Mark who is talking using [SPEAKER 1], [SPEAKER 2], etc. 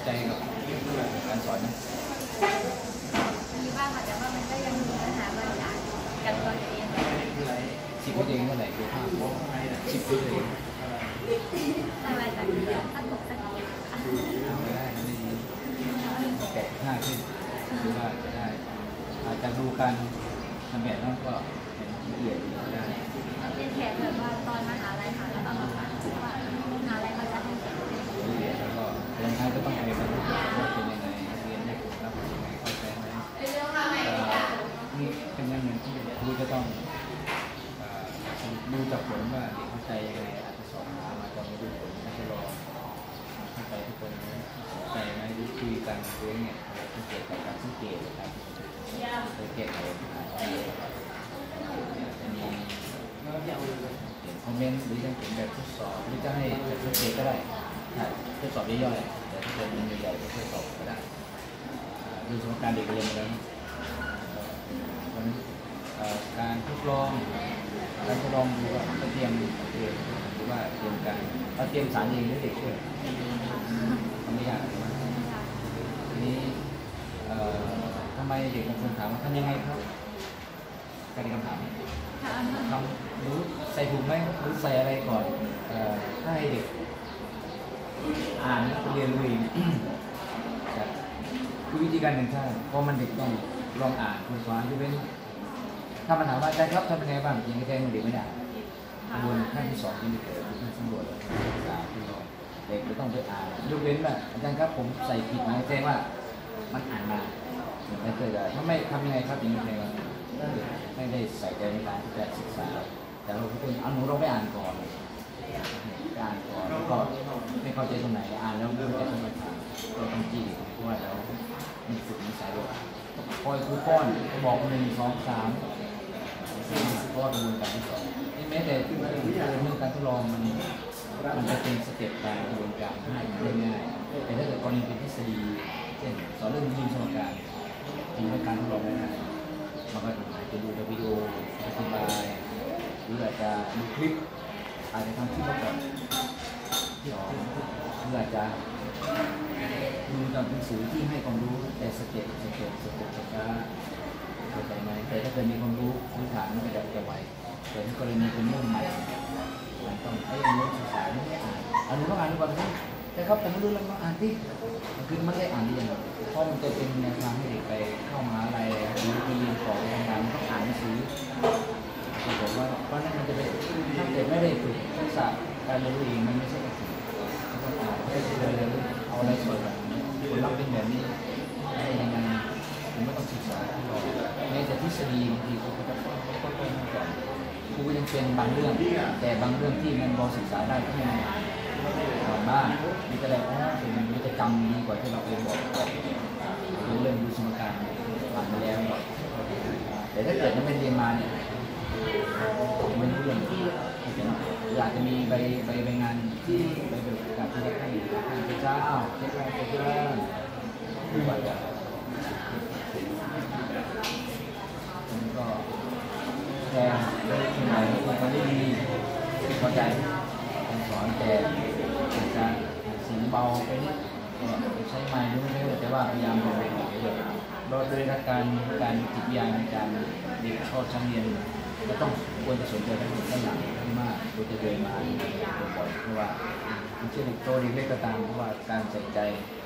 [SPEAKER 1] ใจกับการสอนนะ
[SPEAKER 2] มีบ้างค่ะแต่ว่ามันก็ยังมีปัญหาบางอย่างกับตัวเอง
[SPEAKER 1] 10 วิเองเท่าไหร่คือ5 10 วิเอง
[SPEAKER 2] อะไรต่างๆถ้าตกสักที
[SPEAKER 1] ไม่ได้ไม่ดีแกะ5 ขึ้นหรือว่าจะได้อาจจะดูการทำแบบนั้นก็เป็นละเอียดได้
[SPEAKER 2] เป็นแขกแบบว่าตอนมหาลัยค่ะแล้วตอนมหาลัยเขาจะให้
[SPEAKER 1] ละเอียดแล้วก็ยังไงก็ต้องไปบรรลุว่าเป็นยังไงเรียนได้ผลลัพธ์ยังไงเข้าใจไหมนี่เป็นอย่างหนึ่งที่ครูจะต้องดูจากผลว่าเด็กเข้าใจยังไงอาจจะสอบถามมาจะไม่ดูผลไม่ใช่รอเข้าใจทุกคนเข้าใจไหมดูคุยกันเรื่องเนี่ยสังเกตการสังเกตนะครับสังเกตอะไรจะมีคอมเมนต์หรือจะเป็นแบบทดสอบหรือจะให้แบบสังเกตก็ได้ทดสอบย่อยๆแต่ถ้าเป็นใหญ่ๆก็ทดสอบก็ได้ดูสมการเด็กเรียนมาแล้วการทดลองดูว่าเขาเตรียมหรือว่าเตรียมการเขาเตรียมสารเองหรือเด็กช่วยทำไม่ยากทีนี้ทำไมเด็กบางคนถามว่าทำยังไงครับการคำถามทำรู้ใส่ถุงไหมรู้ใส่อะไรก่อนถ้าให้เด็กอ่านเรียนรู้เองคือวิธีการหนึ่งท่านเพราะมันเด็กต้องลองอ่านคุณสอนยกเว้นถ้ามันถามว่าอาจารย์ครับทำยังไงบ้างยังไม่ได้เด็กไม่ได้กระบวนขั้นที่2ที่เกิดคือขั้นสำรวจศึกษาคือเด็กจะต้องไปอ่านยกเว้นว่าอาจารย์ครับผมใส่ผิดนะแจ้งว่ามันอ่านมาไม่เคยได้ถ้าไม่ทำยังไงครับอย่างนี้แปลว่าไม่ได้ใส่ใจในการที่จะศึกษาแต่เราทุกคนเอาหนูเราไปอ่านก่อนแล้วก็ไม่เข้าใจตรงไหนอ่านแล้วไม่เข้าใจตรงไหนเราต้องจี้เพราะว่าเรามีฝึกนิสัยเราคอยคูป้อนบอก1 2 3เพราะว่ากระบวนการที่2นี่แม้แต่เรื่องการทดลองมันจะเป็นสเต็ปการกระบวนการง่ายๆแต่ถ้าเกิดกรณีเป็นทฤษฎีเช่นสอนเรื่องยืนสมการจริงเป็นการทดลองง่ายๆมันก็อาจจะดูวิดีโออธิบายหรืออาจจะดูคลิปอาจจะทำคลิปประกอบหรืออาจจะดูจากหนังสือที่ให้ความรู้แต่สเต็ปช้าเข้าใจไหมแต่ถ้าเกิดมีความรู้พื้นฐานมันจะไวแต่ในกรณีเป็นเรื่องใหม่มันต้องให้เนื้อศึกษาไม่อ่านอันนี้ต้องอ่านก่อนนะแต่ครับแต่ไม่รู้แล้วต้องอ่านที่คือมันได้อ่านดีอย่างเพราะมันจะเป็นแนวทางให้เด็กไปเข้ามหาลัยหรือไปเรียนต่อทำงานต้องอ่านหนังสือคือผมว่าเพราะนั้นมันจะเป็นถ้าเกิดไม่ได้ฝึกทักษะการเรียนรู้เองมันไม่ใช่กระถิ่นต้องอ่านให้เรียนเอาอะไรส่วนแบบนี้ผลลัพธ์เป็นแบบนี้ยังไงผมไม่ต้องศึกษาที่เราแม้แต่ทฤษฎีบางทีเขาก็จะค่อยๆมาก่อนครูยังเป็นบางเรื่องแต่บางเรื่องที่มันพอศึกษาได้ก็ยังก่อนบ้างมีแต่แบบมันจะจำดีกว่าที่เราเองบอกเรื่องดูสมการผ่านมาแล้วแต่ถ้าเกิดมันเป็นเรียนมาเนี่ยมันเรื่องอยากจะมีใบงานที่ใบเบิกการที่จะให้เจ้าเช็คอะไรเจ้าดูบ่อยๆก็แทนได้ที่ไหนคนได้ดีที่พอใจสอนแต่จะเสียงเบาไปนิดใช้ไม้หรือไม่ได้แต่ว่าพยายามลดด้วยการจิตวิทยาในการเด็กเข้าชั้นเรียนก็ต้องควรจะสนใจด้านหลังมากควรจะเดินมาบ่อยๆเพราะว่าไม่ใช่เด็กโตเด็กเล็กก็ตามเพราะว่าการใส่ใจ